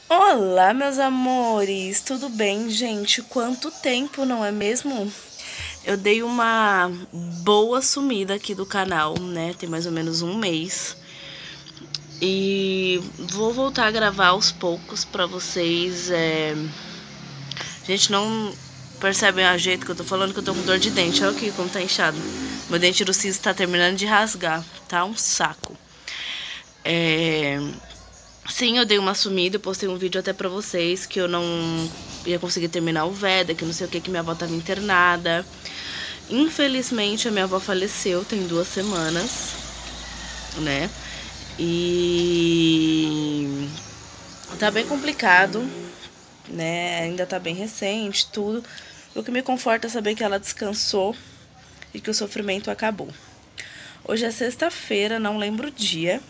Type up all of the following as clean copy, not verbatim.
Olá, meus amores, tudo bem, gente? Quanto tempo, não é mesmo? Eu dei uma boa sumida aqui do canal, né? Tem mais ou menos um mês. E vou voltar a gravar aos poucos pra vocês. Gente, não percebem a jeito que eu tô falando, que eu tô com dor de dente. Olha aqui como tá inchado. Meu dente do siso tá terminando de rasgar. Tá um saco. Sim, eu dei uma sumida, eu postei um vídeo até pra vocês que eu não ia conseguir terminar o Veda, que não sei o que minha avó tava internada. Infelizmente, a minha avó faleceu, tem 2 semanas, né? E tá bem complicado, né? Ainda tá bem recente, tudo. O que me conforta é saber que ela descansou e que o sofrimento acabou. Hoje é sexta-feira, não lembro o dia.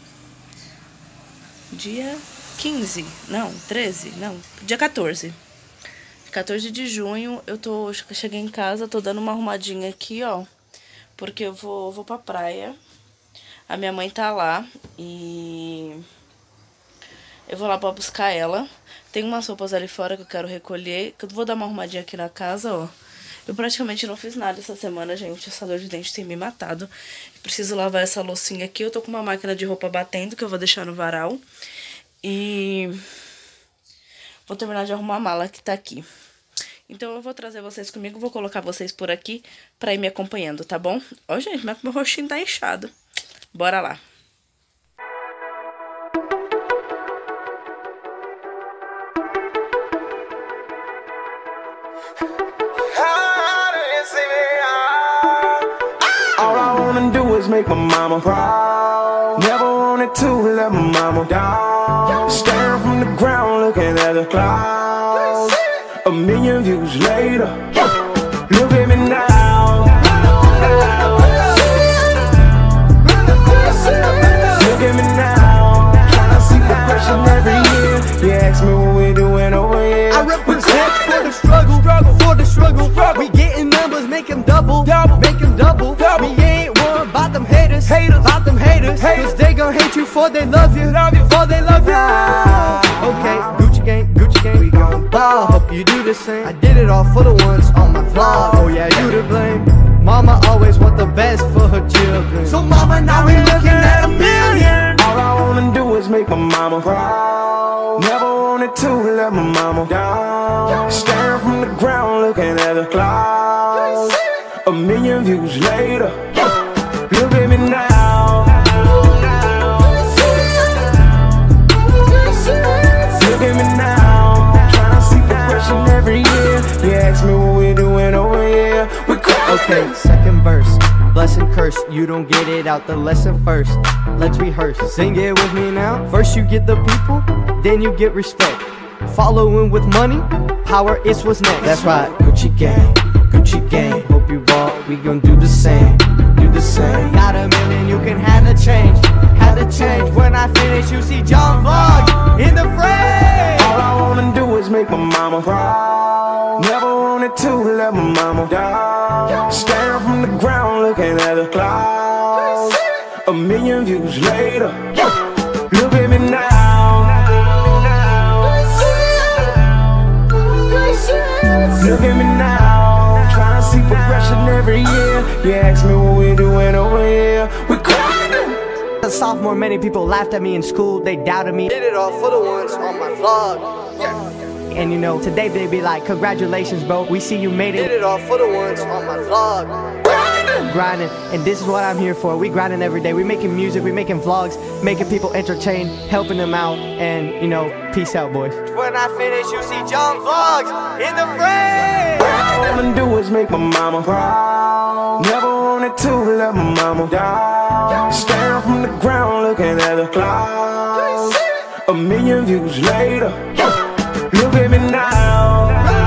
Dia 15, não, 13, não, dia 14. 14 de junho, cheguei em casa, tô dando uma arrumadinha aqui, ó. Porque eu vou pra praia. A minha mãe tá lá e eu vou lá pra buscar ela. Tem umas roupas ali fora que eu quero recolher, que eu vou dar uma arrumadinha aqui na casa, ó. Eu praticamente não fiz nada essa semana, gente. Essa dor de dente tem me matado. Preciso lavar essa loucinha aqui. Eu tô com uma máquina de roupa batendo, que eu vou deixar no varal. E vou terminar de arrumar a mala que tá aqui. Então eu vou trazer vocês comigo, vou colocar vocês por aqui pra ir me acompanhando, tá bom? Ó, gente, mas meu rostinho tá inchado. Bora lá. All I wanna do is make my mama proud. Never wanted to let my mama down. Staring from the ground, looking at the clouds. A million views later, look at me now. Look at me now. Tryna see progression every year. You ask me what we doing over here. I represent for the struggle, for the struggle. We getting numbers, make them double, make them double. We ain't worried about them haters, about them haters. Cause they gon' hate you for they love you, for they love you. Okay, Gucci gang, we gon' ball. Hope you do the same. I did it all for the ones on my vlog. Oh yeah, you to blame. Mama always want the best for her children. So mama, now we looking at a million. All I wanna do is make my mama proud. Never wanted to let my mama down. Staring from the ground, looking at the clouds. A million views later, look at me now. Look at me now. Tryna see progression every year. You ask me what we doing over here. We Okay, second verse. Blessing curse, you don't get it out the lesson first. Let's rehearse, sing it with me now. First you get the people, then you get respect. Following with money, power is what's next. That's right, Gucci gang, hope you bought, we gon' do the same, Got a million, you can have the change, When I finish, you see John Vlog in the frame. All I wanna do is make my mama proud. Never wanted to let my mama down. Staring from the ground, looking at the clouds. A million views later, look at me now. Look at me now. Tryna see progression every year. You ask me what we doing over here. We grinding. As a sophomore, many people laughed at me in school, they doubted me. Did it all for the ones on my vlog. And you know, today they be like, congratulations bro, we see you made it. Did it all for the ones on my vlog. Grinding, and this is what I'm here for. We grinding every day, we making music, we making vlogs, making people entertained, helping them out, and you know, peace out boys. When I finish, you see John Vlogs in the frame. All I wanna do is make my mama proud. Never wanted to let my mama down. Staring from the ground, looking at the clouds. A million views later, look at me now.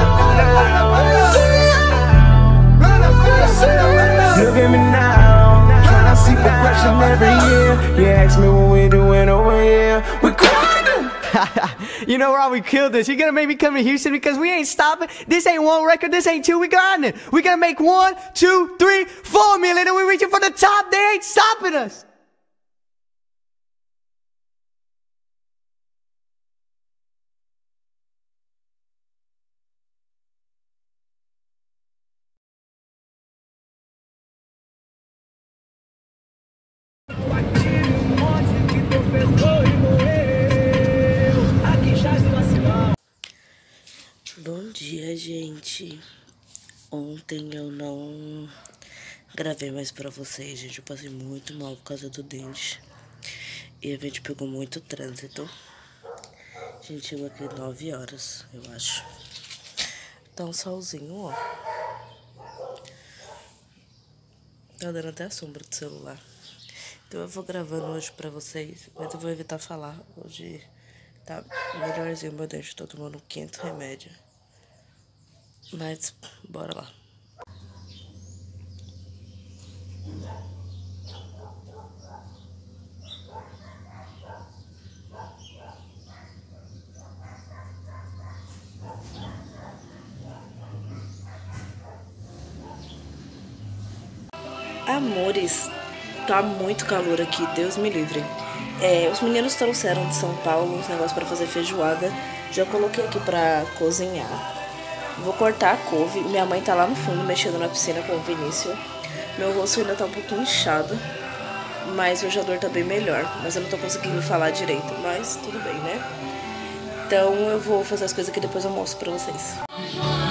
Look at me now. Tryna see progression every year. You ask me what we doing over here. We grinding. You know why we killed this? You're gonna make me come to Houston because we ain't stopping. This ain't 1 record, this ain't 2, we grinding. We gonna make 1, 2, 3, 4 million and we reaching for the top. They ain't stopping us. Gente, ontem eu não gravei mais pra vocês, gente. Eu passei muito mal por causa do dente. E a gente pegou muito trânsito. A gente chegou aqui 9 horas, eu acho. Tá um solzinho, ó. Tá dando até a sombra do celular. Então eu vou gravando hoje pra vocês, mas eu vou evitar falar. Hoje tá melhorzinho meu dente, tô tomando 500 remédios. Mas, bora lá. Amores, tá muito calor aqui, Deus me livre. Os meninos trouxeram de São Paulo uns negócios pra fazer feijoada. Já coloquei aqui pra cozinhar. Vou cortar a couve. Minha mãe tá lá no fundo mexendo na piscina com o Vinícius. Meu rosto ainda tá um pouquinho inchado, mas hoje a dor tá bem melhor. Mas eu não tô conseguindo falar direito, mas tudo bem, né? Então eu vou fazer as coisas aqui, depois eu mostro pra vocês.